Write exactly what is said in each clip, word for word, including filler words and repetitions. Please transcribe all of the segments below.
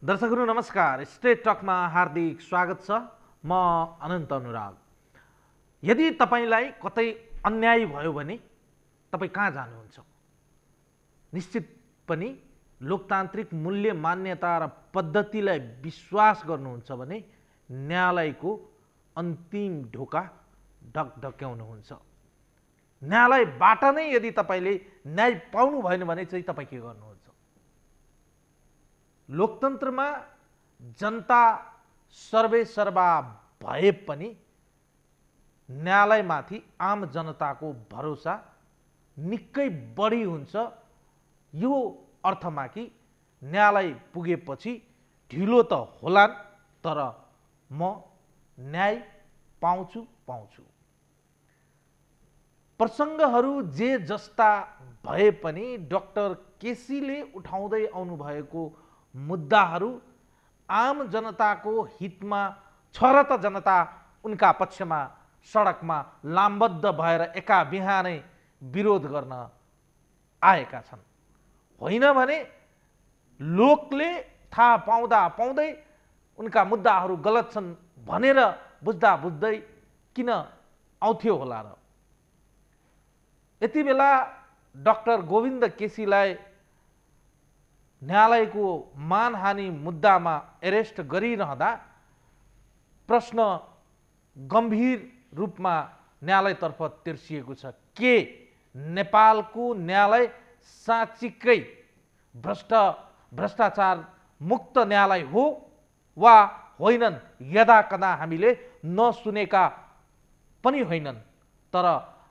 दर्शकहरू नमस्कार, स्ट्रेट टकमा हार्दिक स्वागत छ। म अनन्त अनुराग। यदि तपाईलाई कतै अन्याय भयो भने तपाई कहाँ जानुहुन्छ? निश्चित पनि लोकतान्त्रिक मूल्य मान्यता र पद्धतिलाई विश्वास गर्नुहुन्छ भने न्यायालयको अन्तिम ढोका ढकढक्याउनुहुन्छ। न्यायालयबाट नै यदि तपाईले न्याय पाउनु भएन भने चाहिँ तपाई के गर्नुहुन्छ? लोकतन्त्रमा जनता सर्वेसर्वा भए पनि न्यायालयमाथि आम जनताको भरोसा निकै बढी हुन्छ, यो अर्थमा कि न्यायालय पुगेपछि ढिलो त होला तर म न्याय पाउँछु पाउँछु। प्रसङ्गहरू जे जस्ता भए पनि डाक्टर केसीले उठाउँदै आउनुभएको मुद्दाहरू आम जनताको हितमा छ र त जनता उनका पक्षमा सडकमा लामबद्ध भएर एका बिहानै विरोध गर्न आएका छन्। होइन भने लोकले थाहा पाउँदा पाउँदै उनका मुद्दाहरू गलत छन् भनेर बुझ्दा बुझ्दै किन आउँथ्यो होला र? यति बेला डाक्टर गोविन्द केसीलाई न्यायालयको मानहानि मुद्दामा एरेस्ट गरिरहँदा प्रश्न गम्भीर रूपमा न्यायालयतर्फ तिर्सिएको छ। के नेपालको न्यायालय साँच्चीकै भ्रष्ट भ्रष्टाचार मुक्त न्यायालय हो वा होइनन्? यदा कदा हामीले नसुनेका पनि होइनन्, तर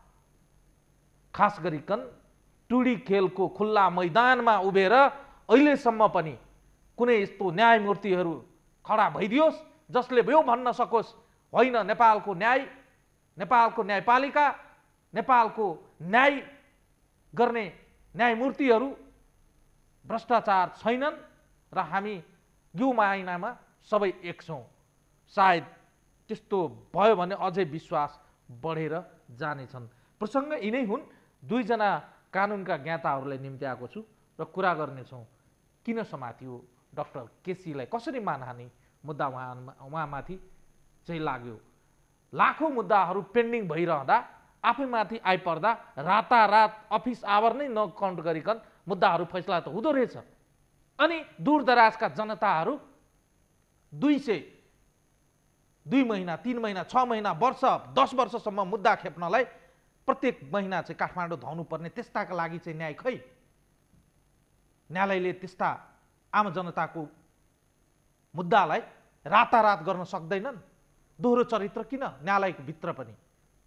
खास गरिकन टुडी खेलको खुल्ला मैदानमा उभिएर अहिलेसम्म पनि कुनै यस्तो न्यायमूर्तिहरू खडा भइदियोस् जसले यो भन्न सकोस् होइन नेपालको न्याय, नेपालको न्यायपालिका, नेपालको न्याय गर्ने न्यायमूर्तिहरू भ्रष्टाचार छैनन् र हामी यो मायनामा सबै एक छौँ। सायद त्यस्तो भयो भने अझै विश्वास बढेर जानेछन्। प्रसङ्ग यिनै हुन्। दुईजना कानुनका ज्ञाताहरूलाई निम्ति आएको छु र कुरा गर्नेछौँ किन समातियो डाक्टर केसीलाई, कसरी मानहानि मुद्दा उहाँ उहाँमाथि चाहिँ लाग्यो। लाखौँ मुद्दाहरू पेन्डिङ भइरहँदा आफैमाथि आइपर्दा रातारात अफिस आवर नै नकाउन्ट गरिकन मुद्दाहरू फैसला त हुँदो रहेछ। अनि दूरदराजका जनताहरू दुई सय दुई महिना तीन महिना छ महिना वर्ष दस वर्षसम्म मुद्दा खेप्नलाई प्रत्येक महिना चाहिँ काठमाडौँ धाउनुपर्ने, त्यस्ताका लागि चाहिँ न्याय खै? न्यायालयले त्यस्ता आम जनताको मुद्दालाई रातारात गर्न सक्दैनन्? दोहोरो चरित्र किन न्यायालयको भित्र पनि?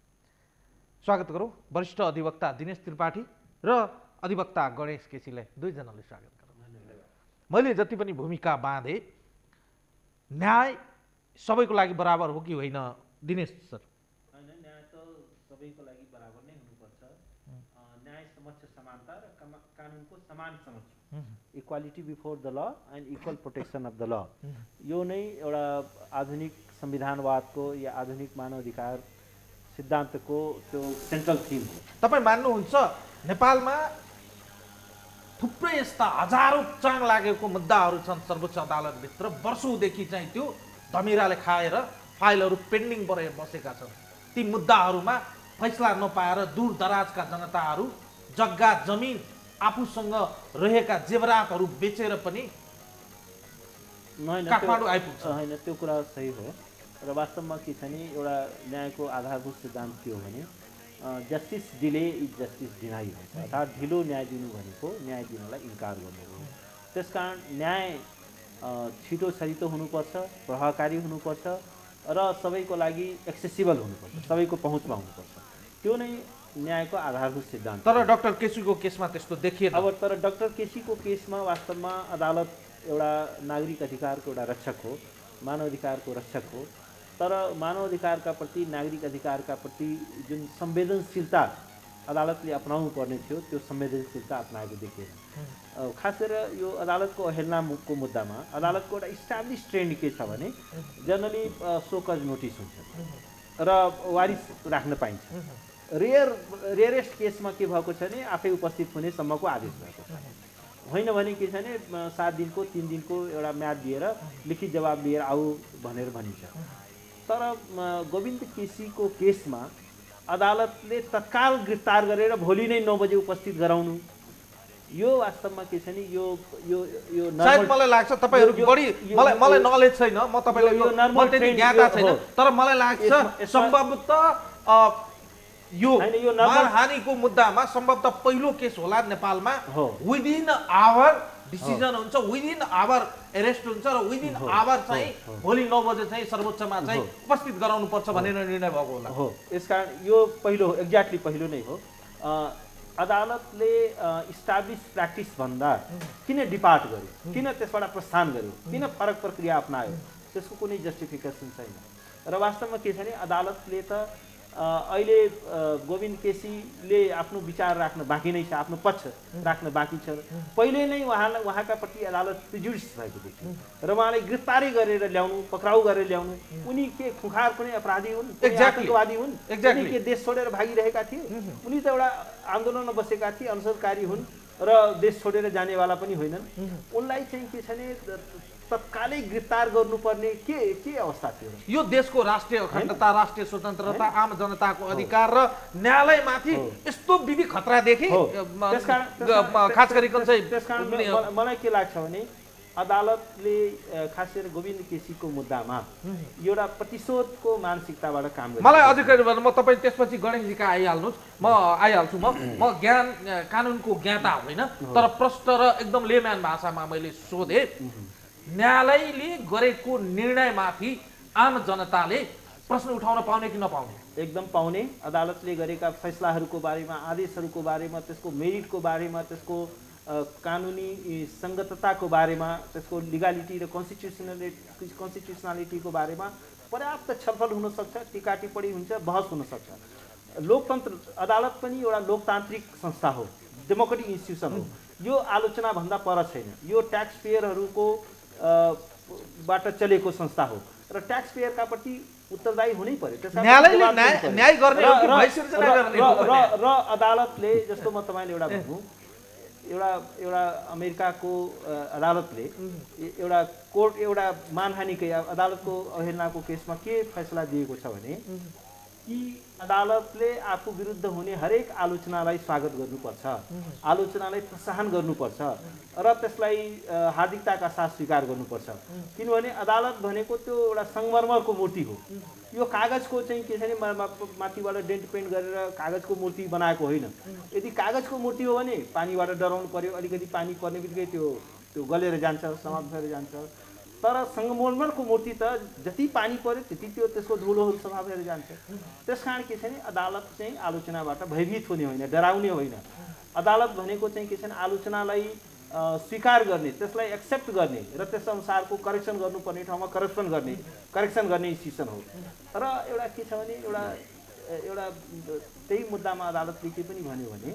स्वागत गरौँ वरिष्ठ अधिवक्ता दिनेश त्रिपाठी र अधिवक्ता गणेश केसीलाई। दुईजनाले स्वागत गरौँ। मैले जति पनि भूमिका बाँधे, न्याय सबैको लागि बराबर हो कि होइन दिनेश सर? न्याय त सबैको लागि बराबर नै हुनुपर्छ। न्याय समक्ष समानता र कानुनको समान समक्ष, equality before the law and equal protection of the law, यो नै एउटा आधुनिक संविधानवादको या आधुनिक मानवाधिकार सिद्धान्तको त्यो सेन्ट्रल थिम हो। तपाईँ मान्नुहुन्छ नेपालमा थुप्रै यस्ता हजारौँ चाङ लागेको मुद्दाहरू छन् सर्वोच्च अदालतभित्र, वर्षौँदेखि चाहिँ त्यो धमिराले खाएर फाइलहरू पेन्डिङ भएर बसेका छन्। ती मुद्दाहरूमा फैसला नपाएर दूर दराजका जनताहरू जग्गा जमिन आफूसँग रहेका जेवरातहरू बेचेर पनि काठमाडौँ आइपुग्छ। होइन, त्यो कुरा सही हो र वास्तवमा के छ नि, एउटा न्यायको आधारभूत सिद्धान्त के हो भने justice delay is justice deny हो। अर्थात् ढिलो न्याय दिनु भनेको न्याय दिनलाई इन्कार गर्नु हो। त्यसकारण न्याय छिटो छरितो हुनुपर्छ, प्रभावकारी हुनुपर्छ र सबैको लागि एक्सेसिबल हुनुपर्छ, सबैको पहुँचमा हुनुपर्छ। त्यो नै न्यायको आधारभूत सिद्धान्त। तर डाक्टर केसीको केसमा त्यस्तो देखिएन। अब तर डाक्टर केसीको केसमा वास्तवमा अदालत एउटा नागरिक अधिकारको एउटा रक्षक हो, मानवाधिकारको रक्षक हो, तर मानवाधिकारका प्रति, नागरिक अधिकारका प्रति जुन संवेदनशीलता अदालतले अपनाउनु पर्ने थियो त्यो संवेदनशीलता अपनाएको देखिएन। खास गरेर यो अदालतको अवहेलनाको मुद्दामा अदालतको एउटा इस्टाब्लिस ट्रेन्ड के छ भने जनरली सोकज नोटिस हुन्छ र वारिस राख्न पाइन्छ। रेयर रेयरेस्ट केसमा के भएको छ भने आफै उपस्थित हुने सम्मको आदेश भएको छ। होइन भने के छ भने सात दिनको तीन दिनको एउटा म्याद दिएर लिखित जवाब लिएर आऊ भनेर भनिन्छ। तर गोविन्द केसीको केसमा अदालतले तत्काल गिरफ्तार गरेर भोलि नै नौ बजे उपस्थित गराउनु, यो वास्तवमा के छ नि यो यो यो सायद मलाई लाग्छ तपाईहरु बढी मलाई मलाई नलेज छैन, म तपाईलाई यो नर्मल त्यति ज्ञाता छैन, तर मलाई लाग्छ सम्भवतः यो मानहानिको मुद्दामा सम्भवतः पहिलो केस होला नेपालमा। विदिन आवर डिसिजन हुन्छ, विदिन आवर एरेस्ट हुन्छ र विदिन आवर चाहिँ भोलि नौ बजे चाहिँ सर्वोच्चमा चाहिँ उपस्थित गराउनु पर्छ भनेर निर्णय भएको होला। हो, यसकारण यो पहिलो एक्ज्याक्टली पहिलो नै हो। अदालतले इस्टाब्लिस प्र्याक्टिस भन्दा किन डिपार्ट गर्यो, किन त्यसबाट प्रस्थान गर्यो, किन फरक प्रक्रिया अपनायो, त्यसको कुनै जस्टिफिकेसन छैन। र वास्तवमा के छ भने अदालतले त अहिले गोविन्द केसीले आफ्नो विचार राख्न बाँकी नै छ, आफ्नो पक्ष राख्न बाँकी छ। पहिले नै उहाँलाई उहाँका प्रति अदालत प्रिजुडिस भएको देखियो र उहाँलाई गिरफ्तारी गरेर ल्याउनु, पक्राउ गरेर ल्याउनु, उनी के खुखार कुनै अपराधी हुन्, आतंकवादी हुन्, उनी के देश छोडेर भागिरहेका थिए? उनी त एउटा आन्दोलनमा बसेका थिए, अनसरकारी हुन् र देश छोडेर जानेवाला पनि होइनन्। उनलाई चाहिँ के छ भने तत्कालै गिरफ्तार गर्नुपर्ने के के अवस्था थियो? यो देशको राष्ट्रिय अखण्डता, राष्ट्रिय स्वतन्त्रता, आम जनताको अधिकार र न्यायालयमाथि यस्तो विधि खतरा देखे। खास गरिकन चाहिँ त्यसकारण मलाई के लाग्छ भने अदालतले खास गरेर गोविन्द केसीको मुद्दामा एउटा प्रतिशोधको मानसिकताबाट काम गर्छ। मलाई अझै म तपाईँ त्यसपछि गणेशजीका आइहाल्नुहोस्, म आइहाल्छु। म म ज्ञान कानुनको ज्ञाता होइन, तर प्रष्ट र एकदम लेम्यान भाषामा मैले सोधेँ, न्यायालयले गरेको निर्णयमाथि आम जनताले प्रश्न उठाउन पाउने कि नपाउने? एकदम पाउने। अदालतले गरेका फैसलाहरूको बारेमा, आदेशहरूको बारेमा, त्यसको मेरिटको बारेमा, त्यसको कानुनी सङ्गतताको बारेमा, त्यसको लिगालिटी र कन्स्टिट्युसनलिटी कन्स्टिट्युसनालिटीको बारेमा पर्याप्त छलफल हुनसक्छ, टिका टिप्पणी हुन्छ, बहस हुनसक्छ। लोकतन्त्र अदालत पनि एउटा लोकतान्त्रिक संस्था हो, डेमोक्रेटिक इन्स्टिट्युसन हो। यो आलोचनाभन्दा पर छैन, यो ट्याक्स पेयरहरूको बाट चलेको संस्था हो र ट्याक्स पेयरका प्रति उत्तरदायी हुनै पर्यो। न्याय गर्ने र अदालतले जस्तो म तपाईँले एउटा भन्नु, एउटा एउटा अमेरिकाको अदालतले एउटा कोर्ट एउटा मानहानिकै अदालतको अवहेलनाको केसमा के फैसला दिएको छ भने कि अदालतले आफू विरुद्ध हुने हरेक आलोचनालाई स्वागत गर्नुपर्छ, आलोचनालाई प्रोत्साहन गर्नुपर्छ र त्यसलाई हार्दिकताका साथ स्वीकार गर्नुपर्छ। किनभने अदालत भनेको त्यो एउटा सङ्गमरमरको मूर्ति हो, यो कागजको चाहिँ के छ भने माथिबाट डेन्ट पेन्ट गरेर कागजको मूर्ति बनाएको होइन। यदि कागजको मूर्ति हो भने पानीबाट डराउनु पर्यो, अलिकति पानी पर्ने बित्तिकै त्यो त्यो गलेर जान्छ, समाप्त भएर जान्छ। तर सङ्गमरमरको मूर्ति त जति पानी पर्यो त्यति त्यो त्यसको धुलोहरू सफा भएर जान्छ। त्यस कारण के छ भने अदालत चाहिँ आलोचनाबाट भयभीत हुने होइन, डराउने होइन। अदालत भनेको चाहिँ के छ भने आलोचनालाई स्वीकार गर्ने, त्यसलाई एक्सेप्ट गर्ने र त्यस अनुसारको करेक्सन गर्नुपर्ने ठाउँमा करेक्सन गर्ने करेक्सन गर्ने इन्स्टिट्युसन हो। र एउटा के छ भने एउटा एउटा त्यही मुद्दामा अदालतले के पनि भन्यो भने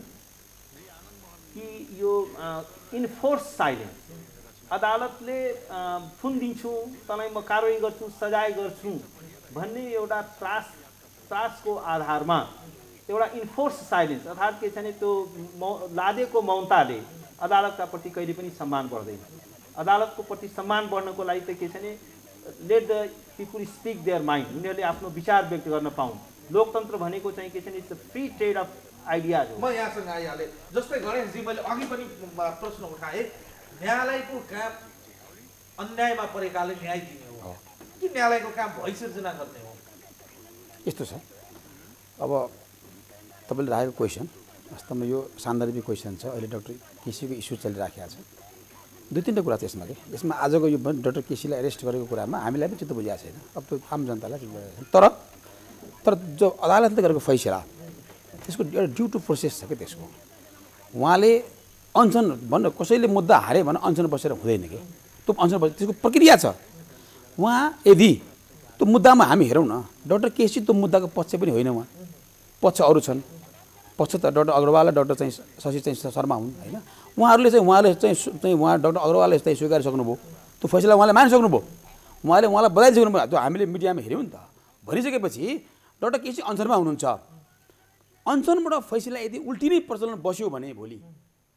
कि यो इन्फोर्स साइलेन्स, अदालतले फुन दिन्छु, तँलाई म कारवाही गर्छु, सजाय गर्छु भन्ने एउटा त्रास त्रासको आधारमा एउटा इन्फोर्स साइलेन्स अर्थात् के छ भने त्यो लादेको मौनताले अदालतका प्रति कहिले पनि सम्मान बढ्दैन। अदालतको प्रति सम्मान बढ्नको लागि त के छ भने let the people speak their mind, उनीहरूले आफ्नो विचार व्यक्त गर्न पाउन्। लोकतन्त्र भनेको चाहिँ के छ भने it's a free trade of ideas हो। म यहाँसँग आइहालेँ। जस्तै गणेशजी मैले अघि पनि प्रश्न उठाएँ, न्यायालयको काम अन्यायमा परेकाले न्याय दिने हो कि न्यायालयको काम भय सिर्जना गर्ने हो? यस्तो छ, अब तपाईँले राखेको क्वेसन वास्तवमा यो सान्दर्भिक क्वेसन छ। अहिले डक्टर केसीको इस्यु चलिराखेको छ, दुई तिनवटा कुरा छ यसमा। कि यसमा आजको यो डक्टर केसीलाई एरेस्ट गरेको कुरामा हामीलाई पनि चित्त बुझाएको छैन, अब त्यो आम जनतालाई चित्त बुझाएको छैन। तर तर जो अदालतले गरेको फैसला त्यसको एउटा ड्यु टु प्रोसेस छ कि त्यसको। उहाँले अनसन भन्न कसैले मुद्दा हारे भने अनसन बसेर हुँदैन कि, त्यो अनसन बसेर त्यसको प्रक्रिया छ। उहाँ यदि त्यो मुद्दामा हामी हेरौँ न, डक्टर केसी त्यो मुद्दाको पक्ष पनि होइन, उहाँ पक्ष अरू छन्। पक्ष त डक्टर अग्रवाल र डक्टर चाहिँ शशि चाहिँ शर्मा हुन् होइन। उहाँहरूले चाहिँ उहाँले चाहिँ चाहिँ उहाँ डक्टर अग्रवालले चाहिँ स्वीकारिसक्नुभयो, त्यो फैसला उहाँले मानिसक्नुभयो, उहाँले उहाँलाई बधाइसक्नुभयो। त्यो हामीले मिडियामा हेऱ्यौँ नि त। भनिसकेपछि डक्टर केसी अनसनमा हुनुहुन्छ, अनसनबाट फैसला यदि उल्टिनै प्रचलन बस्यो भने भोलि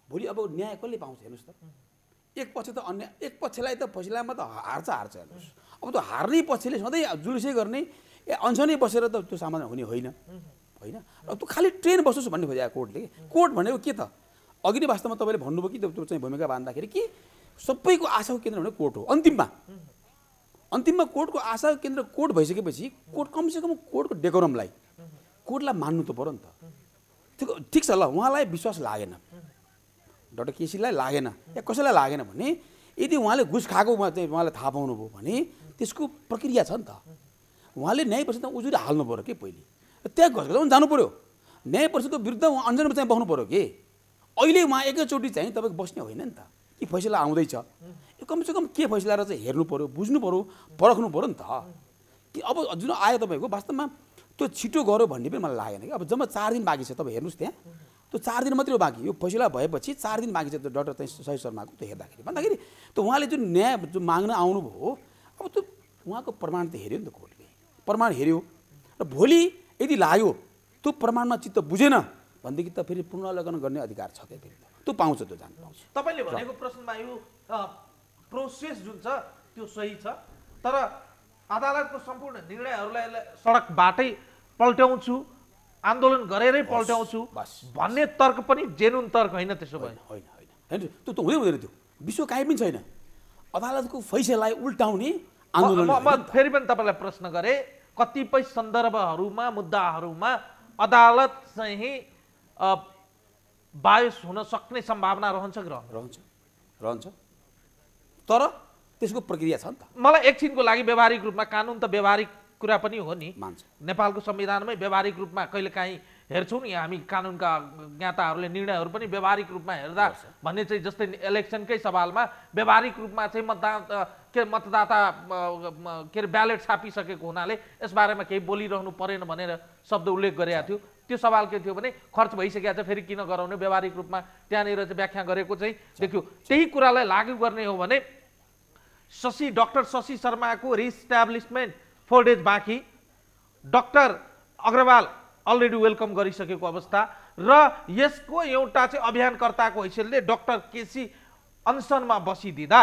भोलि अब न्याय कसले पाउँछ हेर्नुहोस् त। एक पक्ष त अन्य एक पक्षलाई त फैसलामा त हार्छ हार्छ हेर्नुहोस्। अब त्यो हार्ने पक्षले सधैँ जुलुसै गर्ने ए अनसनै बसेर त त्यो समाधान हुने होइन होइन। अब त्यो खालि ट्रेन बसोस् भन्ने खोजेको कोर्टले। कोर्ट भनेको के त अघि नै वास्तवमा तपाईँले भन्नुभयो कि त्यो चाहिँ भूमिका बाँध्दाखेरि कि सबैको आशाको केन्द्र भनेको कोर्ट हो। अन्तिममा अन्तिममा कोर्टको आशाको केन्द्र कोर्ट भइसकेपछि कोर्ट कमसेकम कोर्टको डेकोरमलाई कोर्टलाई मान्नु त पऱ्यो नि त। ठिक ठिक छ ल उहाँलाई विश्वास लागेन, डाक्टर केसीलाई लागेन या कसैलाई लागेन भने यदि उहाँले घुस खाएको चाहिँ उहाँलाई थाहा पाउनुभयो भने त्यसको प्रक्रिया छ नि त। उहाँले न्याय परिषदमा उजुरी हाल्नु पऱ्यो कि पहिले, त्यहाँ घस घस जानु पऱ्यो, न्याय परिषदको विरुद्ध उहाँ अन्जनमा चाहिँ बस्नु पऱ्यो कि। अहिले उहाँ एकैचोटि चाहिँ तपाईँको बस्ने होइन नि त कि फैसला आउँदैछ यो कमसेकम के फैसला र चाहिँ हेर्नु पऱ्यो, बुझ्नु पऱ्यो, परख्नु पऱ्यो नि त। कि अब जुन आयो तपाईँको वास्तवमा त्यो छिटो गऱ्यो भन्ने पनि मलाई लागेन कि। अब जम्मा चार दिन बाँकी छ, तपाईँ हेर्नुहोस् त्यहाँ त्यो चार दिन मात्रै हो बाँकी। यो फैसला भएपछि चार दिन बाँकी छ त्यो डाक्टर चाहिँ सही शर्माको त्यो हेर्दाखेरि भन्दाखेरि त उहाँले जुन न्याय जुन माग्न आउनुभयो अब त्यो उहाँको प्रमाण त हेऱ्यो नि त कोर्टले, प्रमाण हेऱ्यो र भोलि यदि लाग्यो त्यो प्रमाणमा चित्त बुझेन भनेदेखि त फेरि पुनरावलोकन गर्ने अधिकार छ क्या, फेरि त्यो पाउँछ, त्यो जान पाउँछ। तपाईँले भनेको प्रश्नमा यो प्रोसेस जुन छ त्यो सही छ, तर अदालतको सम्पूर्ण निर्णयहरूलाई सडकबाटै पल्ट्याउँछु, आन्दोलन गरेरै पल्ट्याउँछु भन्ने तर्क पनि जेनुन तर्क होइन। त्यसो भए होइन होइन होइन त्यो त हुँदै हुँदैन, त्यो विश्व काहीँ पनि छैन। अदालतको फैसलालाई उल्टाउने आन्दोलन। म फेरि पनि तपाईँलाई प्रश्न गरेँ, कतिपय सन्दर्भहरूमा मुद्दाहरूमा अदालत चाहिँ बायस हुन सक्ने सम्भावना रहन्छ कि रहन्छ रहन्छ रहन्छ तर त्यसको प्रक्रिया छ नि त। मलाई एकछिनको लागि व्यावहारिक रूपमा, कानुन त व्यावहारिक कुरा पनि हो नि, मान्छ नेपालको संविधानमै व्यावहारिक रूपमा कहिलेकाहीँ हेर्छौँ नि हामी कानुनका ज्ञाताहरूले निर्णयहरू पनि व्यावहारिक रूपमा हेर्दा भन्ने चाहिँ जस्तै इलेक्सनकै सवालमा व्यावहारिक रूपमा चाहिँ मतदान के मतदाता के अरे ब्यालेट छापिसकेको हुनाले यसबारेमा केही बोलिरहनु परेन भनेर शब्द उल्लेख गरेका थियो। त्यो सवाल के थियो भने खर्च भइसकेको छ फेरि किन गराउने, व्यावहारिक रूपमा त्यहाँनिर चाहिँ व्याख्या गरेको चाहिँ देखियो। त्यही कुरालाई लागू गर्ने हो भने शशि डाक्टर शशि शर्माको रिस्ट्याब्लिसमेन्ट फोर डेज बाँकी, डाक्टर अग्रवाल अलरेडी वेलकम गरिसकेको अवस्था र यसको एउटा चाहिँ अभियानकर्ताको हैसियतले डाक्टर केसी अनसनमा बसिदिँदा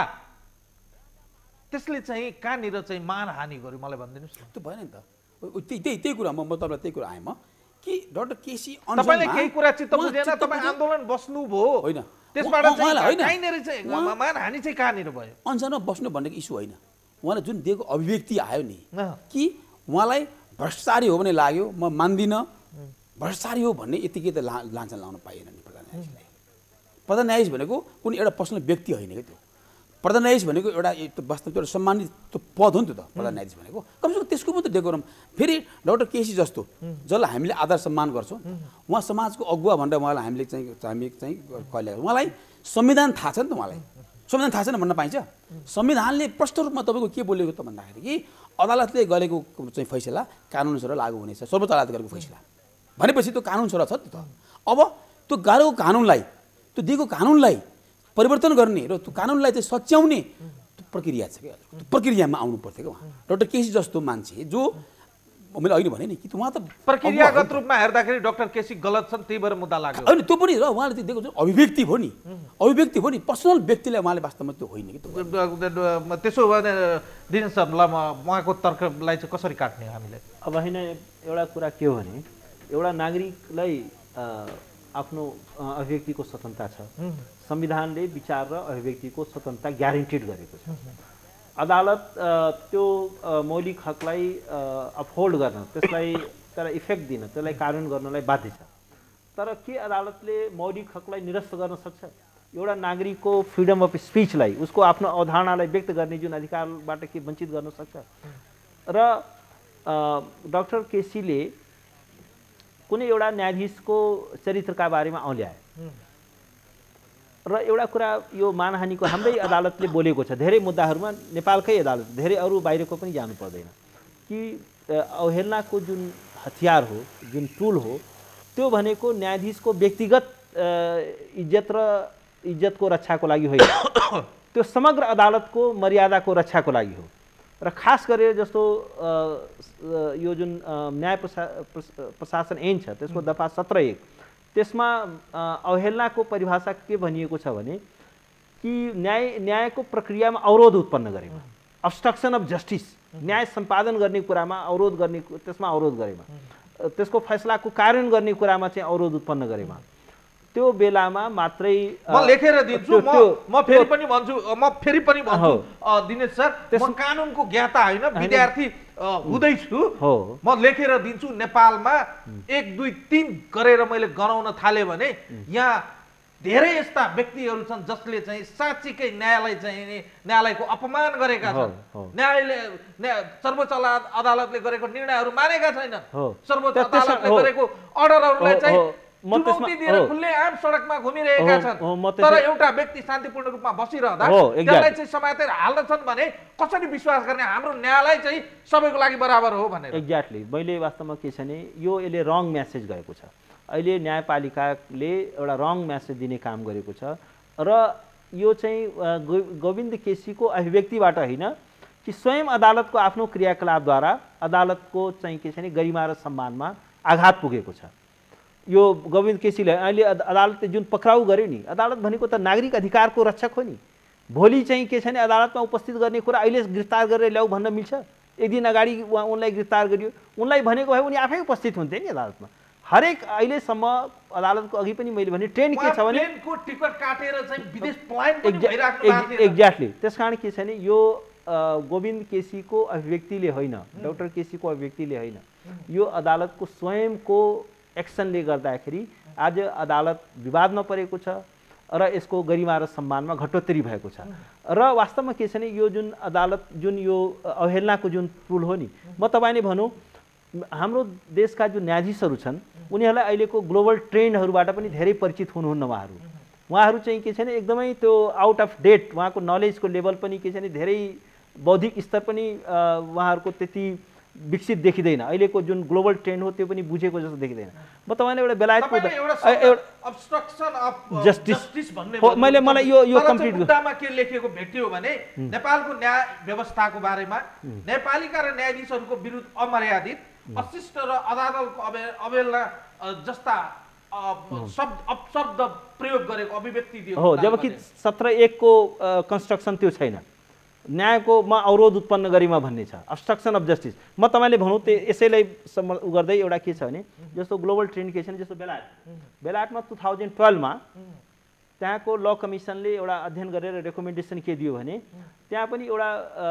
त्यसले चाहिँ कहाँनिर चाहिँ मानहानि गर्यो मलाई भनिदिनुहोस् न। त्यो भएन नि त, त्यही त्यही त्यही कुरा म तपाईँलाई त्यही कुरा आएँ म कि डाक्टर केसी तपाईँले केही कुरा चित्त बुझेन, तपाईँ आन्दोलन बस्नुभयो होइन, त्यसबाट चाहिँ कहीँनिर चाहिँ मानहानि चाहिँ कहाँनिर भयो? अनसनमा बस्नु भनेको इस्यु होइन, उहाँले जुन दिएको अभिव्यक्ति आयो नि कि उहाँलाई भ्रष्टाचारी हो भने लाग्यो, म मान्दिनँ भ्रष्टाचारी हो भन्ने यतिकै त ला लान्छन लाउन पाइएन नि प्रधान न्यायाधीशलाई। प्रधान न्यायाधीश भनेको कुनै एउटा पर्सनल व्यक्ति होइन कि त्यो। प्रधान न्यायाधीश भनेको एउटा वास्तवमा एउटा सम्मानित सम्मानित हो नि त त प्रधान न्यायाधीश भनेको। कमसेकम त्यसको पनि त डेकोरम। फेरि डाक्टर केसी जस्तो जसलाई हामीले आदर सम्मान गर्छौँ, उहाँ समाजको अगुवा भनेर उहाँलाई हामीले चाहिँ हामी चाहिँ कहिले उहाँलाई संविधान थाहा छ नि त, उहाँलाई संविधान थाहा छैन भन्न पाइन्छ? संविधानले प्रष्ट रूपमा तपाईँको के बोलेको त भन्दाखेरि कि अदालतले गरेको चाहिँ फैसला कानुनसर लागू हुनेछ, सर्वोच्च अदालतले गरेको फैसला भनेपछि त्यो कानुनसर छ नि त। अब त्यो गरेको कानुनलाई, त्यो दिएको कानुनलाई परिवर्तन गर्ने र त्यो कानुनलाई चाहिँ सच्याउने प्रक्रिया छ क्या। त्यो प्रक्रियामा आउनु पर्थ्यो क्या उहाँ। डाक्टर केसी जस्तो मान्छे जो मैले अहिले भने नि कि उहाँ त प्रक्रियागत रूपमा हेर्दाखेरि डाक्टर केसी गलत छन्, त्यही भएर मुद्दा लाग्यो होइन। त्यो पनि र उहाँले दिएको जुन अभिव्यक्ति हो नि, अभिव्यक्ति हो नि, पर्सनल व्यक्तिलाई उहाँले वास्तवमा त्यो होइन कि। त्यसो भने दिनेश सर, ल म उहाँको तर्कलाई चाहिँ कसरी काट्ने हामीले? अब होइन, एउटा कुरा के हो भने एउटा नागरिकलाई आफ्नो अभिव्यक्तिको स्वतन्त्रता छ, संविधानले विचार र अभिव्यक्तिको स्वतन्त्रता ग्यारेन्टेड गरेको छ। अदालत त्यो मौलिक हकलाई अपहोल्ड गर्न, त्यसलाई त्यसलाई इफेक्ट दिन, त्यसलाई कानुन गर्नलाई बाध्य छ। तर के अदालतले मौलिक हकलाई निरस्त गर्न सक्छ? एउटा नागरिकको फ्रिडम अफ स्पिचलाई, उसको आफ्नो अवधारणालाई व्यक्त गर्ने जुन अधिकारबाट के वञ्चित गर्न सक्छ? र डाक्टर केसीले कुनै एउटा न्यायाधीशको चरित्रका बारेमा औल्याए र एउटा कुरा यो मानहानिको हाम्रै अदालतले बोलेको छ धेरै मुद्दाहरूमा, नेपालकै अदालत, धेरै अरू बाहिरको पनि जानु पर्दैन कि अवहेलनाको जुन हतियार हो, जुन टुल हो, त्यो भनेको न्यायाधीशको व्यक्तिगत इज्जत र इज्जतको रक्षाको लागि होइन, त्यो समग्र अदालतको मर्यादाको रक्षाको लागि हो। र खास गरेर जस्तो यो जुन न्याय प्रशा प्रशासन ऐन छ त्यसको दफा सत्र एक त्यसमा अवहेलनाको परिभाषा के भनिएको छ भने कि न्याय न्यायको प्रक्रियामा अवरोध उत्पन्न गरेमा, अब्स्ट्रक्सन अफ जस्टिस, न्याय सम्पादन गर्ने कुरामा अवरोध गर्ने, त्यसमा अवरोध गरेमा, त्यसको फैसलाको कार्यान्वयन गर्ने कुरामा चाहिँ अवरोध उत्पन्न गरेमा, त्यो बेलामा मात्रै म लेखेर दिन्छु। म म फेरि पनि भन्छु म फेरि पनि भन्छु दिनेश सर, म कानुनको ज्ञाता होइन, विद्यार्थी हुँदैछु। म लेखेर दिन्छु। नेपालमा एक दुई तीन गरेर मैले गनाउन थालेँ भने यहाँ धेरै यस्ता व्यक्तिहरू छन् जसले चाहिँ साँच्चीकै न्यायालय चाहिँ न्यायालयको अपमान गरेका छन्। न्यायालय सर्वोच्च अदालतले गरेको निर्णयहरू मानेका छैनन्। सर्वोच्च अदालतले गरेको अर्डरहरूलाई चाहिँ चुनौती दिएर खुल्लेआम सडकमा घुमिरहेका छन्। तर एउटा व्यक्ति शान्तिपूर्ण रूपमा बसिरहँदा त्यसलाई चाहिँ समातेर हाल्दछन् भने कसरी विश्वास गर्ने हाम्रो न्यायालय चाहिँ सबैको लागि बराबर हो भनेर? एक्ज्याक्टली। मैले वास्तवमा के छ भने यो यसले रङ म्यासेज गएको छ। अहिले न्यायपालिकाले एउटा रङ म्यासेज दिने काम गरेको छ र यो चाहिँ गोविन्द केसीको अभिव्यक्तिबाट होइन कि स्वयं अदालतको आफ्नो क्रियाकलापद्वारा अदालतको चाहिँ के छ भने गरिमा र सम्मानमा आघात पुगेको छ। यो गोविन्द केसीले अहिले अदालतले जुन पक्राउ गर्यो नि, अदालत भनेको त नागरिक अधिकारको रक्षक हो नि। भोलि चाहिँ के छ भने अदालतमा उपस्थित गर्ने कुरा अहिले गिरफ्तार गरेर ल्याऊ भन्न मिल्छ? एक दिन अगाडि उनलाई गिरफ्तार गरियो, उनलाई भनेको भए उनी आफै उपस्थित हुन्थे नि अदालतमा। हरेक अहिलेसम्म अदालतको अघि पनि मैले भने ट्रेन्ड के छ भने टिकट काटेर चाहिँ विदेश पलायन पनि भइराख्नु भएको थियो। एक्ज्याक्टली। त्यसकारण के छ भने यो गोविन्द केसीको अभिव्यक्तिले होइन, डाक्टर केसीको अभिव्यक्तिले होइन, यो अदालतको स्वयंको एक्सनले गर्दाखेरि आज अदालत विवादमा परेको छ र यसको गरिमा र सम्मानमा घटोत्तरी भएको छ। र वास्तवमा के छ भने यो जुन अदालत जुन यो अवहेलनाको जुन टुल हो नि, म तपाईँले भनौँ हाम्रो देशका जुन न्यायाधीशहरू छन् उनीहरूलाई अहिलेको ग्लोबल ट्रेन्डहरूबाट पनि धेरै परिचित हुनुहुन्न। उहाँहरू उहाँहरू चाहिँ के छ भने एकदमै त्यो आउट अफ डेट, उहाँको नलेजको लेभल पनि के छ भने धेरै बौद्धिक स्तर पनि उहाँहरूको त्यति विकसित देखिँदैन। अहिलेको जुन ग्लोबल ट्रेन्ड हो त्यो पनि बुझेको जस्तो देखिँदैन। म तपाईँले एउटा बेलायतको अब्स्ट्रक्सन अफ जस्टिस भन्ने मैले मलाई यो यो कम्प्लिट मुद्दामा के लेखेको भेट्यो भने नेपालको न्याय व्यवस्थाको बारेमा न्यायपालिका र न्यायाधीशहरूको विरुद्ध अमर्यादित अशिष्ट र अदालतको अवहेलना जस्ता शब्द अपशब्द प्रयोग गरेको अभिव्यक्ति दियो हो। जबकि सत्र एक को कन्स्ट्रक्सन त्यो छैन, न्यायकोमा अवरोध उत्पन्न गरेमा भन्ने छ, अब्स्ट्रक्सन अफ जस्टिस। म तपाईँले भनौँ त्यो यसैलाई उ गर्दै एउटा के छ भने जस्तो ग्लोबल ट्रेन्ड के छ भने जस्तो बेलायत बेलायतमा टु थाउजन्ड टुवेल्भमा त्यहाँको ल कमिसनले एउटा अध्ययन गरेर रेकमेन्डेसन के दियो भने त्यहाँ पनि एउटा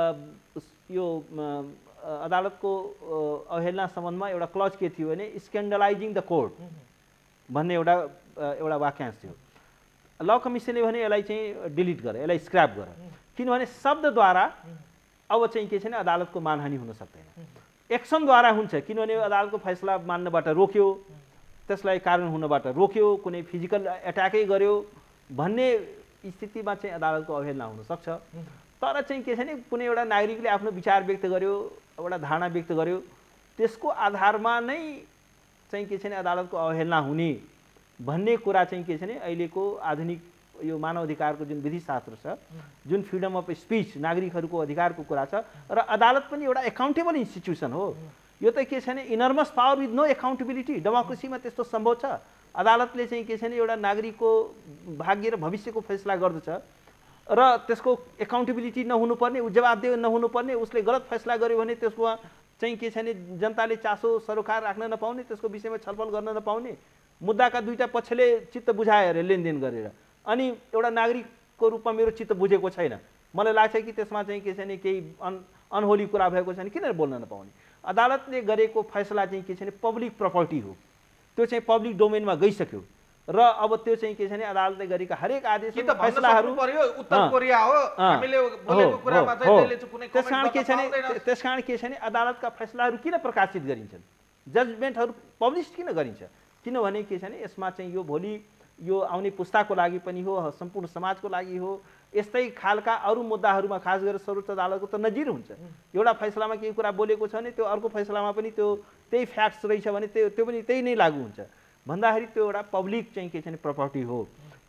यो अदालतको अवहेलना सम्बन्धमा एउटा क्लज के थियो भने स्क्यान्डलाइजिङ द कोर्ट भन्ने एउटा एउटा वाक्यांश थियो। ल कमिसनले भने यसलाई चाहिँ डिलिट गर, यसलाई स्क्रैप गर, किनभने शब्दद्वारा अब चाहिँ के छ भने अदालतको मानहानि हुन सक्दैन। एक्सनद्वारा हुन्छ, किनभने अदालतको फैसला मान्नबाट रोक्यो, त्यसलाई कारण हुनबाट रोक्यो, कुनै फिजिकल एट्याकै गर्यो भन्ने स्थितिमा चाहिँ अदालतको अवहेलना हुन सक्छ। तर चाहिँ के छ भने कुनै एउटा नागरिकले आफ्नो विचार व्यक्त गर्यो, एउटा धारणा व्यक्त गर्यो, त्यसको आधारमा नै चाहिँ के छ भने अदालतको अवहेलना हुने भन्ने कुरा चाहिँ के छ भने अहिलेको आधुनिक यो मानव अधिकारको जुन विधिशास्त्र छ, जुन फ्रिडम अफ स्पिच नागरिकहरूको अधिकारको कुरा छ, र अदालत पनि एउटा एकाउन्टेबल इन्स्टिट्युसन हो। यो त के छ भने enormous power with no accountability. डेमोक्रेसीमा त्यस्तो सम्भव छ? अदालतले चाहिँ के छ भने एउटा नागरिकको भाग्य र भविष्यको फैसला गर्दछ र त्यसको एकाउन्टेबिलिटी नहुनुपर्ने, जवाबदेह नहुनुपर्ने, उसले गलत फैसला गर्यो भने त्यसमा चाहिँ के छ भने जनताले चासो सरोकार राख्न नपाउने, त्यसको विषयमा छलफल गर्न नपाउने, मुद्दाका दुईटा पक्षले चित्त बुझाएर लेनदेन गरेर अनि एउटा नागरिकको रूपमा मेरो चित्त बुझेको छैन, मलाई लाग्छ कि त्यसमा चाहिँ के छ भने केही अन अनहोली कुरा भएको छैन, किन बोल्न नपाउने? अदालतले गरेको फैसला चाहिँ के छ भने पब्लिक प्रपर्टी हो, त्यो चाहिँ पब्लिक डोमेनमा गइसक्यो र अब त्यो चाहिँ के छ भने अदालतले गरेका हरेक आदेश फैसलाहरू उत्तर कोरिया हो, हामीले बोलेको कुरामा चाहिँ त्यसले चाहिँ कुनै त्यसकारण के छ भने त्यसकारण के छ भने अदालतका फैसलाहरू किन प्रकाशित गरिन्छन्, जजमेन्टहरू पब्लिस किन गरिन्छ? किनभने के छ भने यसमा चाहिँ यो भोलि यो आउने पुस्ताको लागि पनि हो, सम्पूर्ण समाजको लागि हो। यस्तै खालका अरू मुद्दाहरूमा खास गरेर सर्वोच्च अदालतको त नजिर हुन्छ। एउटा फैसलामा केही कुरा बोलेको छ भने त्यो अर्को फैसलामा पनि त्यो त्यही फ्याक्ट्स रहेछ भने त्यो त्यो पनि त्यही नै लागू हुन्छ भन्दाखेरि त्यो एउटा पब्लिक चाहिँ के छ भने प्रपर्टी हो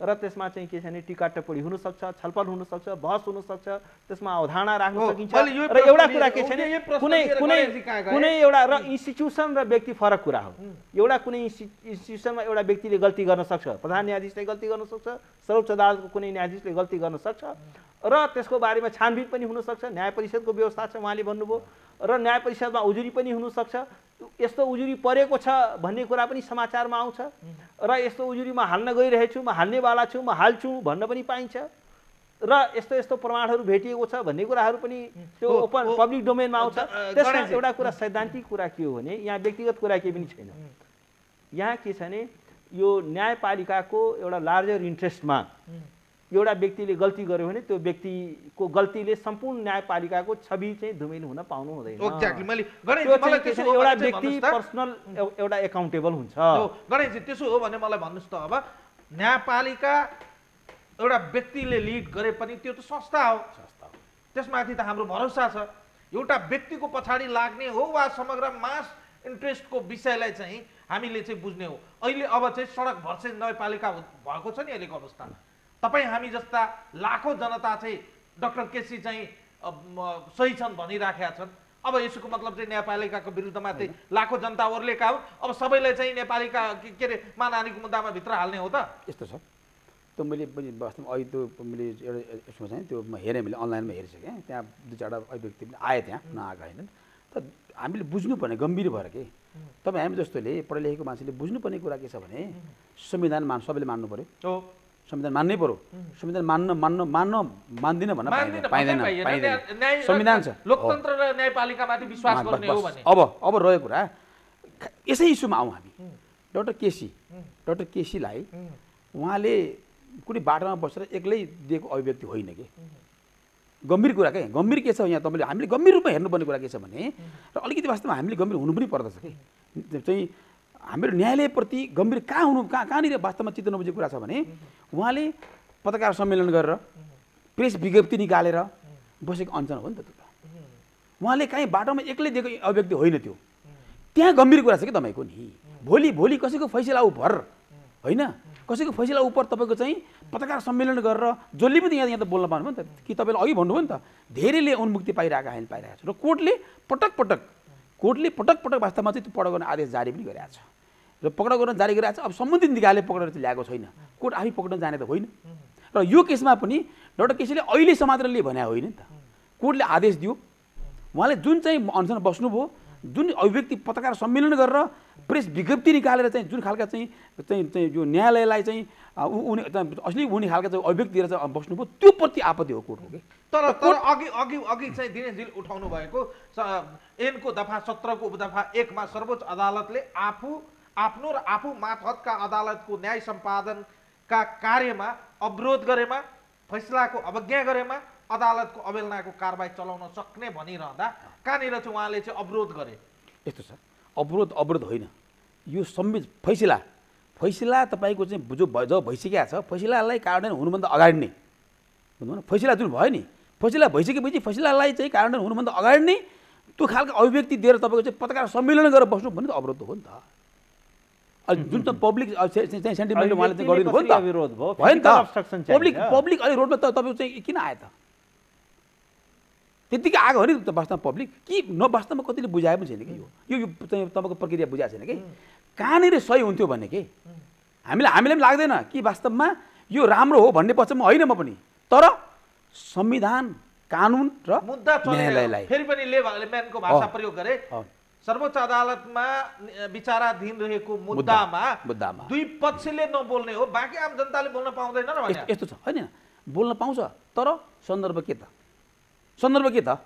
र त्यसमा चाहिँ के छ भने टिका टिप्पणी हुनसक्छ, छलफल हुनसक्छ, बहस हुनसक्छ, त्यसमा अवधारणा राख्न सकिन्छ। र एउटा कुरा के छ भने कुनै कुनै कुनै एउटा र इन्स्टिट्युसन र व्यक्ति फरक कुरा हो। एउटा कुनै इन्स्टिट्युसनमा एउटा व्यक्तिले गल्ती गर्न सक्छ, प्रधान न्यायाधीशले गल्ती गर्न सक्छ, सर्वोच्च अदालतको कुनै न्यायाधीशले गल्ती गर्न सक्छ र त्यसको बारेमा छानबिन पनि हुनसक्छ। न्याय परिषदको व्यवस्था छ उहाँले भन्नुभयो, र न्याय परिषदमा उजुरी पनि हुनसक्छ। यस्तो उजुरी परेको छ भन्ने कुरा पनि समाचारमा आउँछ, र यस्तो उजुरी म हाल्न गइरहेछु, म हाल्नेवाला छु, म हाल्छु भन्न पनि पाइन्छ, र यस्तो यस्तो प्रमाणहरू भेटिएको छ भन्ने कुराहरू पनि त्यो ओपन पब्लिक डोमेनमा आउँछ। त्यसमा एउटा कुरा सैद्धान्तिक कुरा के हो भने यहाँ व्यक्तिगत कुरा केही पनि छैन। यहाँ के छ भने यो न्यायपालिकाको एउटा लार्जर इन्ट्रेस्टमा एउटा व्यक्तिले गल्ती गर्यो भने त्यो व्यक्तिको गल्तीले सम्पूर्ण न्यायपालिकाको छवि चाहिँ धुमिल हुन पाउनु हुँदैन। एक्ज्याक्टली मैले गणेशजी एउटा व्यक्ति पर्सनल एउटा एकाउन्टेबल हुन्छ। गणेशजी त्यसो हो भने मलाई भन्नुहोस् त, अब न्यायपालिका एउटा व्यक्तिले लिड गरे पनि त्यो त संस्था हो, संस्था हो, त्यसमाथि त हाम्रो भरोसा छ। एउटा व्यक्तिको पछाडि लाग्ने हो वा समग्र मास इन्ट्रेस्टको विषयलाई चाहिँ हामीले चाहिँ बुझ्ने हो। अहिले अब चाहिँ सडक भर्सेस न्यायपालिका भएको छ नि अहिलेको अवस्था। तपाईँ हामी जस्ता लाखौँ जनता चाहिँ डाक्टर केसी चाहिँ सही छन् भनिराखेका छन्। अब यसको मतलब चाहिँ न्यायपालिकाको विरुद्धमा चाहिँ लाखौँ जनता ओर्लेका हुन्, अब सबैलाई चाहिँ नेपालिका के अरे मानहानिको मुद्दामा भित्र हाल्ने हो त? यस्तो छ। त्यो मैले वास्तवमा अहिले त्यो मैले एउटा यसमा चाहिँ त्यो म हेरेँ, मैले अनलाइनमा हेरिसकेँ, त्यहाँ दुई चारवटा व्यक्ति पनि आए, त्यहाँ नआएका होइनन्। त हामीले बुझ्नुपर्ने गम्भीर भएर के तपाईँ हामी जस्तोले पढे लेखेको मान्छेले बुझ्नुपर्ने कुरा के छ भने संविधान मान सबैले मान्नु पऱ्यो, संविधान मान्नै पर्यो। संविधान मान्न मान्न मान्न मान्दिन भन्न पाइँदैन, पाइँदैन। संविधान छ, लोकतन्त्र र न्यायपालिकामाथि विश्वास गर्ने हो भने अब अब रह्यो कुरा यसै इस्युमा आउँ हामी। डाक्टर केसी डाक्टर केसीलाई उहाँले कुनै बाटोमा बसेर एक्लै दिएको अभिव्यक्ति होइन कि, गम्भीर कुरा के गम्भीर के छ यहाँ तपाईँले हामीले गम्भीर रूपमा हेर्नुपर्ने कुरा के छ भने, र अलिकति वास्तवमा हामीले गम्भीर हुनु पनि पर्दछ कि चाहिँ हाम्रो न्यायालयप्रति गम्भीर कहाँ हुनु कहाँ कहाँनिर वास्तवमा चित्त नबुझेको कुरा छ भने उहाँले पत्रकार सम्मेलन गरेर प्रेस विज्ञप्ति निकालेर बसेको अञ्चन हो नि त। त्यो त उहाँले कहीँ बाटोमा एक्लै दिएको अभिव्यक्ति होइन, त्यो त्यहाँ गम्भीर कुरा छ कि तपाईँको नि। भोलि भोलि कसैको फैसला उपर होइन, कसैको फैसला उपर तपाईँको चाहिँ पत्रकार सम्मेलन गरेर जसले पनि यहाँ यहाँ त बोल्न पाउनु भयो नि त। कि तपाईँले अघि भन्नुभयो नि त, धेरैले उन्मुक्ति पाइरहेका होइन, पाइरहेको छ, र कोर्टले पटक पटक कोर्टले पटक पटक वास्तवमा चाहिँ त्यो पक्राउ गर्ने आदेश जारी पनि गरिरहेको छ, र पक्राउ गर्न जारी गरिरहेको छ। अब सम्बन्धित निकायले पक्रेर चाहिँ ल्याएको छैन, कोर्ट आफै पक्र्न जाने त होइन। र यो केसमा पनि डाक्टर केसीले अहिलेसम्म मात्रले भने होइन नि त, कोर्टले आदेश दियो। उहाँले जुन चाहिँ अनसन बस्नुभयो, जुन अभिव्यक्ति पत्रकार सम्मेलन गरेर प्रेस विज्ञप्ति निकालेर चाहिँ जुन खालका चाहिँ चाहिँ चाहिँ यो न्यायालयलाई चाहिँ उनी असली उनी खालका चाहिँ अभिव्यक्ति दिएर चाहिँ बस्नुभयो, त्यो प्रति आपत्ति हो कोर्टको कि। तर तर अघि अघि अघि चाहिँ दिनेशजीले उठाउनु भएको ऐनको दफा सत्रको उपदफा एकमा सर्वोच्च अदालतले आफू आफ्नो र आफू मातहतका अदालतको न्याय सम्पादनका कार्यमा अवरोध गरेमा, फैसलाको अवज्ञा गरेमा अदालतको अवहेलनाको कारबाही चलाउन सक्ने भनिरहँदा कहाँनिर चाहिँ उहाँले चाहिँ अवरोध गरे? यस्तो छ, अवरोध अवरोध होइन, यो संविधान फैसला फैसला तपाईँको चाहिँ जो जब भइसकेको छ फैसलालाई कार्यान्वयन हुनुभन्दा अगाडि नै भनौँ न, फैसला जुन भयो नि फैसला भइसकेपछि फैसलालाई चाहिँ कार्यान्वयन हुनुभन्दा अगाडि नै त्यो खालको अभिव्यक्ति दिएर तपाईँको चाहिँ पत्रकार सम्मेलन गरेर बस्नु भने त अवरोध हो नि त। अहिले जुन त पब्लिक चाहिँ सेन्टिमेन्टले उहाँले चाहिँ गरिदिनु भयो नि त, भयो नि त। पब्लिक पब्लिक अहिले रोडमा त तपाईँको चाहिँ किन आयो त? त्यतिकै आएको हो नि त वास्तवमा पब्लिक कि न वास्तवमा कतिले बुझाए पनि छैन कि यो यो चाहिँ तपाईँको प्रक्रिया बुझाएको छैन कि कहाँनिर सही हुन्थ्यो भने कि हामीलाई हामीलाई पनि लाग्दैन कि वास्तवमा यो राम्रो हो भन्ने पक्षमा होइन म पनि, तर संविधान कानुन र मुद्दा न्यायालयलाई फेरि पनि लेम्यानको भाषा प्रयोग गरे सर्वोच्च अदालतमा विचाराधीन रहेको मुद्दामा मुद्दामा दुई पक्षले नबोल्ने हो, बाँकी आम जनताले बोल्न पाउँदैन र भने यस्तो छ होइन, बोल्न पाउँछ तर सन्दर्भ के त? सन्दर्भ के त?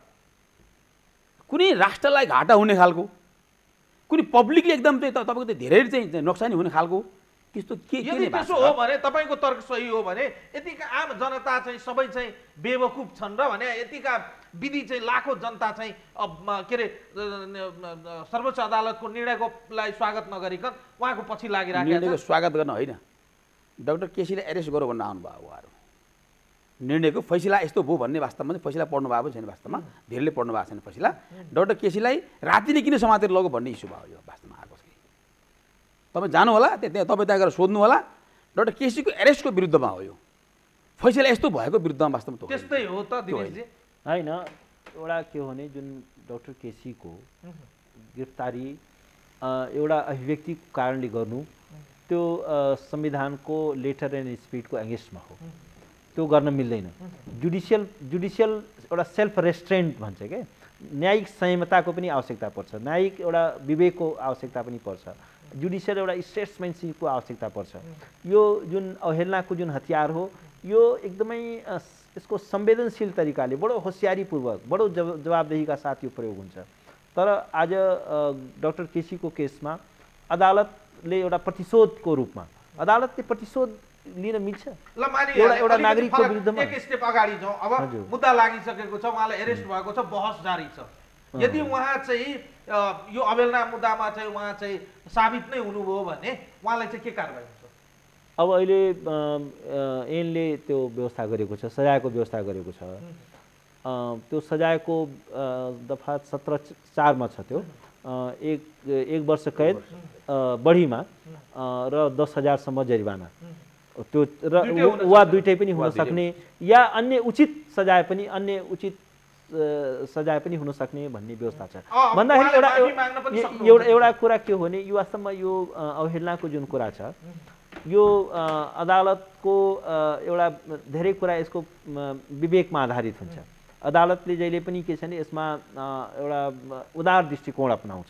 कुनै राष्ट्रलाई घाटा हुने खालको, कुनै पब्लिकले एकदम चाहिँ तपाईँको चाहिँ धेरै चाहिँ नोक्सानी हुने खालको त्यस्तो के यदि त्यसो हो भने तपाईँको तर्क सही हो भने यतिका आम जनता चाहिँ सबै चाहिँ बेवकुफ छन् र भने यतिका विधि चाहिँ लाखौँ जनता चाहिँ के अरे सर्वोच्च अदालतको निर्णयकोलाई स्वागत नगरिकन उहाँको पछि लागिरहेको निर्णयको स्वागत गर्न होइन, डाक्टर केसीले एरेस्ट गरौँ भन्न आउनुभयो उहाँहरू। निर्णयको फैसला यस्तो भयो भन्ने वास्तवमा चाहिँ फैसला पढ्नु भएको छैन, वास्तवमा धेरैले पढ्नु भएको छैन फैसला। डाक्टर केसीलाई राति नै किन समातेर लग्यो भन्ने इस्यु भयो यो वास्तवमा आएको छ। तपाईँ जानु होला त्यहाँ तपाईँ त्यहाँ गएर सोध्नु होला, डाक्टर केसीको एरेस्टको विरुद्धमा हो यो फैसला यस्तो भएको विरुद्धमा वास्तवमा त त्यस्तै हो त दिनेशजी होइन एउटा के हो भने जुन डाक्टर केसीको गिरफ्तारी एउटा अभिव्यक्तिको कारणले गर्नु त्यो संविधानको लेटर एन्ड स्पिरिटको एगेन्स्टमा हो त्यो गर्न मिल्दैन जुडिसियल जुडिसियल एउटा सेल्फ रेस्ट्रेन्ट भन्छ क्या न्यायिक संयमताको पनि आवश्यकता पर्छ न्यायिक एउटा विवेकको आवश्यकता पनि पर्छ जुडिसियल एउटा स्टेट्सम्यानसिपको आवश्यकता पर्छ यो जुन अवहेलनाको जुन हतियार हो यो एकदमै यसको संवेदनशील तरिकाले बडो होसियारीपूर्वक बडो जवाबदेहीका साथ यो प्रयोग हुन्छ तर आज डाक्टर केसीको केसमा अदालतले एउटा प्रतिशोधको रूपमा अदालतले प्रतिशोध लिन मिल्छ ल मानि एउटा एउटा नागरिकको विरुद्धमा एक स्टेप अगाडि जाउँ अब मुद्दा लागिसकेको छ उहाँलाई एरेस्ट भएको छ बहस जारी छ यदि उहाँ चाहिँ यो अवहेलना मुद्दामा चाहिँ उहाँ चाहिँ साबित नै हुनुभयो भने उहाँलाई चाहिँ के कारबाही हुन्छ अब अहिले ऐनले त्यो व्यवस्था गरेको छ सजायको व्यवस्था गरेको छ त्यो सजायको दफा सत्र चारमा छ त्यो एक एक वर्ष कैद बढीमा र दस हजारसम्म जरिवाना त्यो र वा दुइटै पनि हुन सक्ने या अन्य उचित सजाय पनि अन्य उचित सजाय पनि हुन सक्ने भन्ने व्यवस्था छ भन्दाखेरि एउटा एउटा एउटा कुरा के हो भने यो वास्तवमा यो अवहेलनाको जुन कुरा छ यो अदालतको एउटा धेरै कुरा यसको विवेकमा आधारित हुन्छ अदालतले जहिले पनि के छ भने यसमा एउटा उदार दृष्टिकोण अपनाउँछ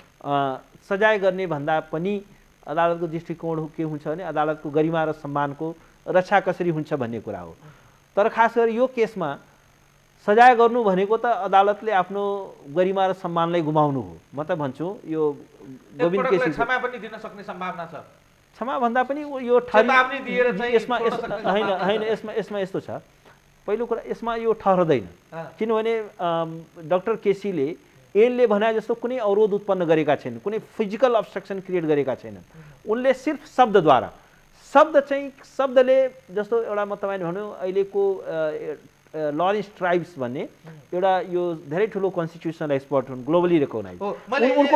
सजाय गर्ने भन्दा पनि अदालतको दृष्टिकोण के हुन्छ भने अदालतको गरिमा र सम्मानको रक्षा कसरी हुन्छ भन्ने कुरा हो तर खास गरी यो केसमा सजाय गर्नु भनेको त अदालतले आफ्नो गरिमा र सम्मानलाई गुमाउनु हो म त भन्छु यो गोविन्द केसी क्षमा पनि दिन सक्ने सम्भावना छ क्षमा भन्दा पनि यो चेतावनी दिएर चाहिँ यसमा हैन हैन यसमा यसमा यस्तो छ पहिलो कुरा यसमा यो ठहरदैन किनभने डाक्टर केसीले ऐनले भने जस्तो कुनै अवरोध उत्पन्न गरेका छैनन् कुनै फिजिकल अब्स्ट्रक्सन क्रिएट गरेका छैनन् उनले सिर्फ शब्दद्वारा शब्द चाहिँ शब्दले जस्तो एउटा म तपाईँले भन्नु अहिलेको लरेन्स ट्राइब्स भन्ने एउटा यो धेरै ठुलो कन्स्टिट्युसनल एक्सपर्ट हुन् ग्लोबली रिकग्नाइज उनको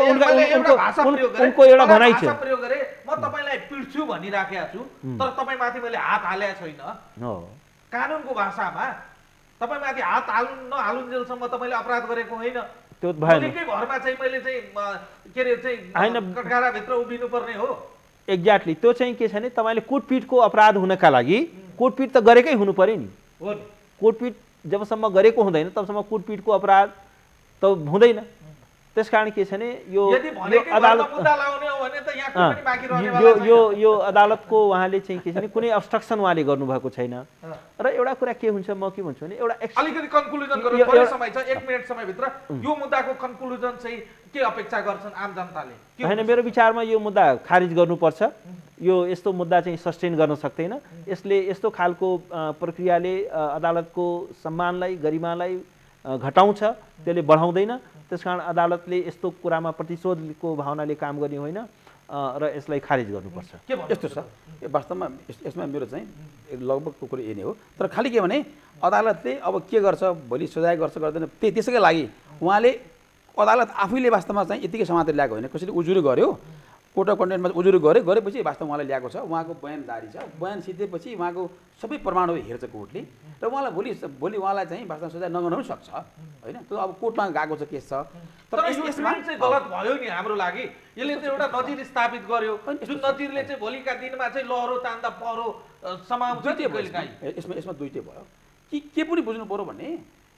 उनको एउटा भनाइ छ प्रयोग गरे म तपाईलाई पिट्छु भनिराखेको छु तर तपाईँ माथि मैले हात हालेको छैन हो कानुनको भाषामा तपाईँ माथि हात हाल्नु नहालुन्जेलसम्म तपाईँले अपराध गरेको होइन त्यो भएन निकै भरमा चाहिँ मैले चाहिँ के रे चाहिँ कटघरा भित्र उभिनु पर्ने हो एक्ज्याक्टली त्यो चाहिँ के छ भने तपाईँले कुटपिटको अपराध हुनका लागि कुटपिट त गरेकै हुनु पर्यो नि हो नि कुटपिट जबसम्म गरेको हुँदैन तबसम्म कुटपिटको अपराध त हुँदैन त्यसकारण के छ भने यो अदालत मुद्दा लाउने हो भने त यहाँ कुनै बाँकी रहने यो यो यो अदालतको उहाँले चाहिँ के छ भने कुनै अब्स्ट्रक्सन उहाँले गर्नुभएको छैन र एउटा कुरा के हुन्छ म के भन्छु भने एउटा अलिकति कन्क्लुजन गर्नु थोरै समय छ एक मिनेट समयभित्र यो मुद्दाको कन्क्लुजन चाहिँ के अपेक्षा गर्छन् आम जनताले हैन मेरो विचारमा यो मुद्दा खारिज गर्नुपर्छ यो यस्तो मुद्दा चाहिँ सस्टेन गर्न सक्दैन यसले यस्तो खालको प्रक्रियाले अदालतको सम्मानलाई गरिमालाई घटाउँछ त्यसले बढाउँदैन त्यसकारण अदालतले यस्तो कुरामा प्रतिशोधको भावनाले काम गर्ने होइन र यसलाई खारिज गर्नुपर्छ यस्तो छ वास्तवमा यसमा मेरो चाहिँ लगभगको कुरो यही नै हो तर खालि के भने अदालतले अब के गर्छ भोलि सजाय गर्छ गर्दैन त्यही त्यसैका लागि उहाँले अदालत आफैले वास्तवमा चाहिँ यतिकै समातेर ल्याएको होइन कसैले उजुरी गर्यो कोर्ट अफ कन्टेन्टमा उजुरी गर्यो गरेपछि वास्तवमा उहाँले ल्याएको छ उहाँको बयान जारी छ बयान सिद्धेपछि उहाँको सबै प्रमाणहरू हेर्छ कोर्टले र उहाँलाई भोलि भोलि उहाँलाई चाहिँ वास्तवमा सजाय नगर्न पनि सक्छ होइन त्यो अब कोर्टमा गएको छ केस छ तर यसमा चाहिँ गलत भयो नि हाम्रो लागि यसले चाहिँ एउटा नजिर स्थापित गर्यो जुन नजिरले चाहिँ भोलिका दिनमा चाहिँ लहरो तान्दा पहरो समाउँछ यसमा यसमा दुईटै भयो कि के पनि बुझ्नु पर्यो भने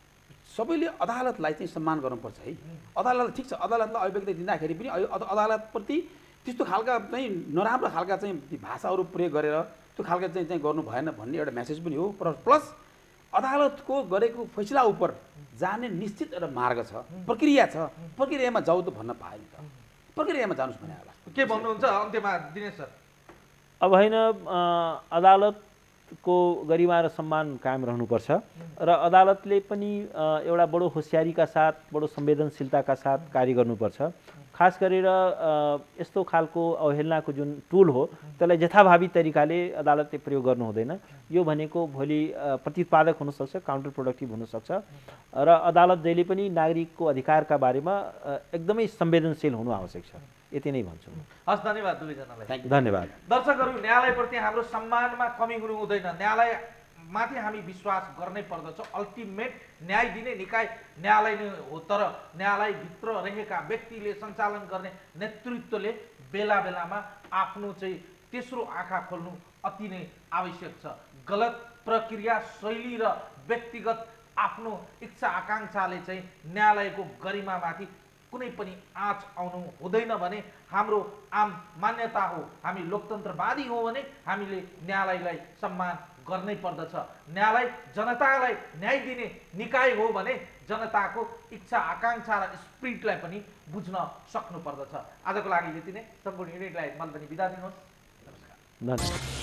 सबैले अदालतलाई चाहिँ सम्मान गर्नुपर्छ है अदालत ठिक छ अदालतलाई अभिव्यक्ति दिँदाखेरि पनि अदालतप्रति त्यस्तो खालका चाहिँ नराम्रो खालका चाहिँ भाषाहरू प्रयोग गरेर त्यो खालका चाहिँ चाहिँ गर्नु भएन भन्ने एउटा मेसेज पनि हो प्लस अदालतको गरेको फैसला उप जाने निश्चित एउटा मार्ग छ प्रक्रिया छ प्रक्रियामा जाऊ त भन्न पाएन त प्रक्रियामा जानुस् भने होला के भन्नुहुन्छ अन्त्यमा दिनेश सर अब होइन अदालतको गरिमा र सम्मान कायम रहनुपर्छ र अदालतले पनि एउटा बडो होसियारीका साथ बडो संवेदनशीलताका साथ कार्य गर्नुपर्छ खास गरेर यस्तो खालको अवहेलनाको जुन टुल हो त्यसलाई यथाभावी तरिकाले अदालतले प्रयोग गर्नु हुँदैन। यो भनेको भोलि प्रतित्पादक हुनसक्छ, काउन्टर प्रोडक्टिभ हुनसक्छ र अदालत जहिले पनि नागरिकको अधिकारका बारेमा एकदमै संवेदनशील हुनु आवश्यक छ। यति नै भन्छु। हस्, धन्यवाद दुवैजनालाई। धन्यवाद। दर्शकहरू, न्यायालयप्रति हाम्रो सम्मानमा कमी हुनु हुँदैन। न्यायालय माथि हामी विश्वास गर्नै पर्दछ। अल्टिमेट न्याय दिने निकाय न्यायालय नै हो, तर न्यायालयभित्र रहेका व्यक्तिले सञ्चालन गर्ने नेतृत्वले बेला बेलामा आफ्नो चाहिँ तेस्रो आँखा खोल्नु अति नै आवश्यक छ। गलत प्रक्रिया शैली र व्यक्तिगत आफ्नो इच्छा आकाङ्क्षाले चाहिँ न्यायालयको गरिमामाथि कुनै पनि आँच आउनु हुँदैन भने हाम्रो आम मान्यता हो। हामी लोकतन्त्रवादी हौँ भने हामीले न्यायालयलाई सम्मान गर्नै पर्दछ। न्यायालय जनतालाई न्याय दिने निकाय हो भने जनताको इच्छा आकाङ्क्षा र स्पिरिटलाई पनि बुझ्न सक्नु पर्दछ। आजको लागि यति नै। सम्पूर्ण युनिटलाई मलाई पनि बिदा दिनुहोस्। नमस्कार। धन्यवाद।